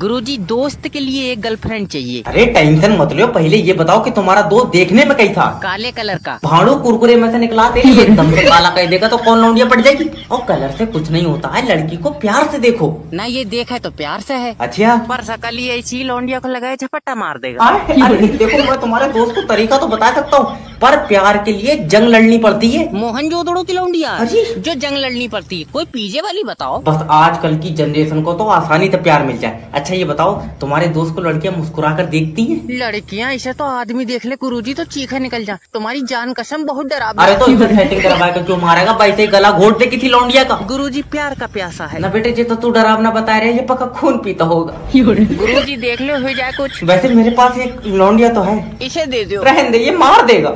गुरुजी दोस्त के लिए एक गर्लफ्रेंड चाहिए। अरे टेंशन मत लो, पहले ये बताओ कि तुम्हारा दोस्त देखने में कैसा? काले कलर का। भाड़ू कुरकुरे में से निकला दे, एकदम से काला कह देगा तो कौन लौंडिया पड़ जाएगी। और कलर से कुछ नहीं होता है, लड़की को प्यार से देखो ना। ये देखा है तो प्यार से है। अच्छा, पर सकल ही ऐसी लौंडिया को लगाए झपट्टा मार देगा। अरे देखो, मैं तुम्हारे दोस्त को तरीका तो बता सकता हूँ, पर प्यार के लिए जंग लड़नी पड़ती है। मोहनजोदड़ो की लौंडिया जो जंग लड़नी पड़ती है, कोई पीछे वाली बताओ। बस आजकल की जनरेशन को तो आसानी से प्यार मिल जाए। अच्छा ये बताओ, तुम्हारे दोस्त को लड़कियां मुस्कुरा कर देखती हैं? लड़कियां इसे तो आदमी देख ले गुरुजी तो चीखे निकल जा। तुम्हारी जान कसम बहुत डरावनी। अरे तो इसे सेटिंग करवा कर क्यों मारेगा? वैसे ही गला घोट दे किसी लौंडिया का। गुरुजी प्यार का प्यासा है ना बेटे, जी तो तू डरावना बता रहे, ये पक्का खून पीता होगा। गुरुजी देख लो हो जाए कुछ। वैसे मेरे पास एक लौंडिया तो है, इसे दे दो। रहने दे, ये मार देगा।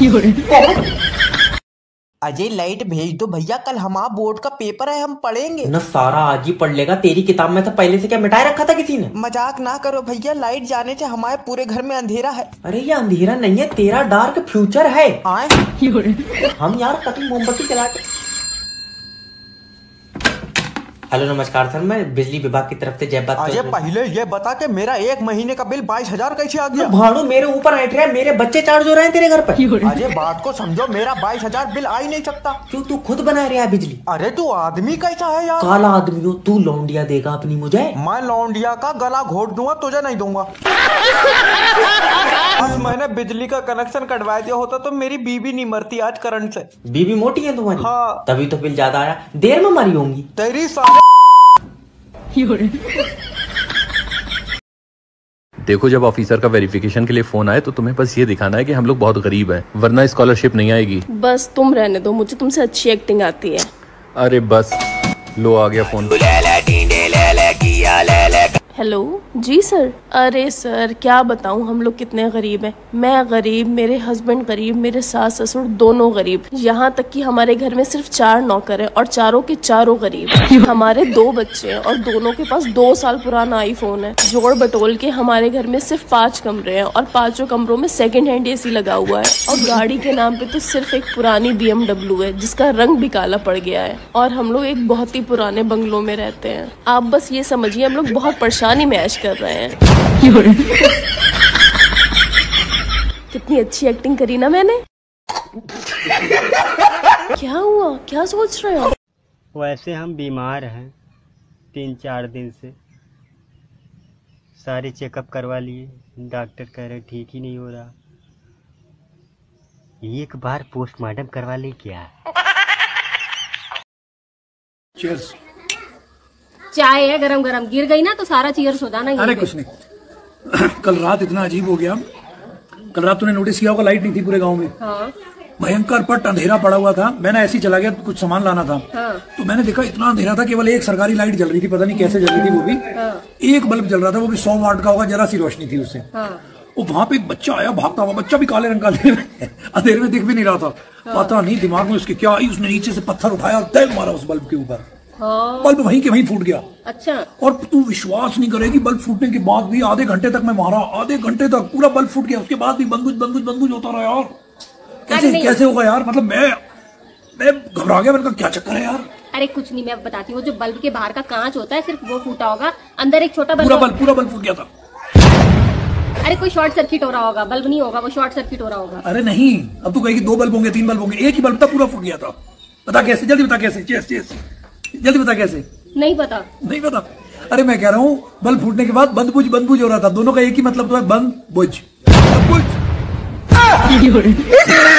अजय लाइट भेज दो भैया, कल हमारा बोर्ड का पेपर है, हम पढ़ेंगे न। सारा आज ही पढ़ लेगा, तेरी किताब में से पहले से क्या मिटाए रखा था किसी ने? मजाक ना करो भैया, लाइट जाने से हमारे पूरे घर में अंधेरा है। अरे ये अंधेरा नहीं है, तेरा डार्क फ्यूचर है। हम यार कभी मोमबत्ती जला के। हेलो नमस्कार सर, मैं बिजली विभाग की तरफ से जय बात कर रहा हूं। पहले ये बता के मेरा एक महीने का बिल 22,000 कैसे आ गया? भाड़ू मेरे ऊपर बैठ रहा है, मेरे बच्चे चार्ज हो रहे हैं तेरे घर पर। अजय बात को समझो, मेरा 22,000 बिल आ ही नहीं सकता। क्यों, तू खुद बना रहा है बिजली? अरे तू आदमी कैसा है यार? काला आदमी हो तू, लौंडिया देगा अपनी मुझे? मैं लौंडिया का गला घोट दूंगा, तुझे नहीं दूंगा। आज मैंने बिजली का कनेक्शन कटवा दिया होता तो मेरी बीबी नहीं मरती आज करंट से। बीबी मोटी है तुम्हारी? हाँ। तभी तो बिल ज्यादा आया, देर में मरी होंगी। तेरी सारे देखो, जब ऑफिसर का वेरिफिकेशन के लिए फोन आए तो तुम्हें बस ये दिखाना है कि हम लोग बहुत गरीब हैं, वरना स्कॉलरशिप नहीं आएगी। बस तुम रहने दो, मुझे तुमसे अच्छी एक्टिंग आती है। अरे बस, लो आ गया फोन। Hello ji sir. अरे सर क्या बताऊं, हम लोग कितने गरीब हैं। मैं गरीब, मेरे हस्बैंड गरीब, मेरे सास ससुर दोनों गरीब। यहाँ तक कि हमारे घर में सिर्फ 4 नौकर हैं और चारों के चारों गरीब। हमारे 2 बच्चे हैं और दोनों के पास 2 साल पुराना आईफोन है। जोड़ बटोल के हमारे घर में सिर्फ 5 कमरे हैं और 5 कमरों में सेकंड हैंड एसी लगा हुआ है। और गाड़ी के नाम पे तो सिर्फ एक पुरानी BMW है जिसका रंग भी काला पड़ गया है। और हम लोग एक बहुत ही पुराने बंगलों में रहते हैं। आप बस ये समझिए, हम लोग बहुत परेशानी में ऐश कर रहे हैं। कितनी अच्छी एक्टिंग करी ना मैंने। क्या हुआ, क्या सोच रहे हो? वैसे हम बीमार हैं 3-4 दिन से, सारे चेकअप करवा लिए, डॉक्टर कह रहे ठीक ही नहीं हो रहा। एक बार पोस्टमार्टम करवा ले क्या? चीयर्स। चाय है गरम गरम, गिर गई ना तो सारा चीयर्स हो जाना। अरे कुछ नहीं, कल रात इतना अजीब हो गया। कल रात तूने नोटिस किया होगा, लाइट नहीं थी पूरे गांव में। हाँ। भयंकर पट अंधेरा पड़ा हुआ था। मैंने ऐसे ही चला गया, कुछ सामान लाना था। हाँ। तो मैंने देखा इतना अंधेरा था, केवल एक सरकारी लाइट जल रही थी, पता नहीं कैसे जल रही थी वो भी। हाँ। एक बल्ब जल रहा था, वो भी 100 वाट का होगा, जरा सी रोशनी थी उससे। हाँ। और वहां पे एक बच्चा आया भागता हुआ, बच्चा भी काले रंग का, अंधेरे में दिख भी नहीं रहा था। हाँ। पता नहीं दिमाग में उसके क्या आई, उसने नीचे से पत्थर उठाया और तय मारा उस बल्ब के ऊपर। हाँ। बल्ब वहीं के वहीं फूट गया। अच्छा। और तू विश्वास नहीं करेगी, बल्ब फूटने के बाद भी आधे घंटे तक मैं मारा, आधे घंटे तक पूरा बल्ब फूट गया। उसके बाद भी बंदूज होता रहा यार। कैसे होगा यार? मतलब मैं घबरा गया, मैंने कहा क्या चक्कर है यार। अरे कुछ नहीं, मैं बताती हूँ। जो बल्ब के बाहर का कांच होता है सिर्फ वो फूटा होगा, अंदर एक छोटा पूरा बल्ब फूट गया था। अरे कोई शॉर्ट सर्किट हो रहा होगा, बल्ब नहीं होगा, वो शॉर्ट सर्किट हो रहा होगा। अरे नहीं, अब तू कहेगी 2 बल्ब होंगे, 3 बल्ब होंगे, एक ही बल्ब था पूरा फूट गया था। बता कैसे, जल्दी बता कैसे। जल्दी बता कैसे। नहीं पता। अरे मैं कह रहा हूँ, बल्ब फूटने के बाद बंद बुझ हो रहा था। दोनों का एक ही मतलब तो है, बंद बुझ।